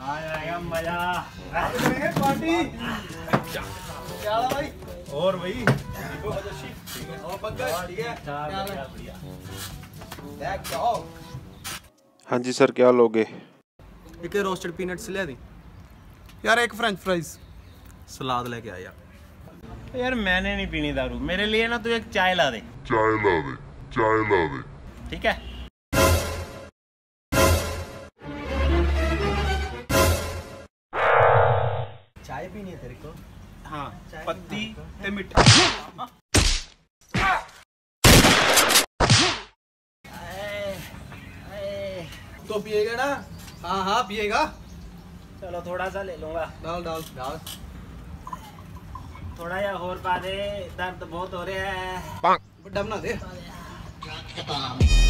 आएगा मजा। पार्टी क्या हाल भाई? और भाई और पंकज ठीक है? बढ़िया। हाँ जी सर, क्या लोगे? एक रोस्टेड पीनट्स ले दी यार, एक फ्रेंच फ्राइज, सलाद लेके आ यार। यार मैंने नहीं पीनी दारू, मेरे लिए ना तू एक चाय ला दे। ठीक है। चाय पीनी है तेरे को? हाँ, पत्ती ते मिठा। तो पिएगा ना? हाँ हाँ पिएगा। चलो थोड़ा सा ले लूंगा। डाल डाल डाल। थोड़ा या और पा दे, दर्द बहुत हो रहा है। बड़ा बना दे।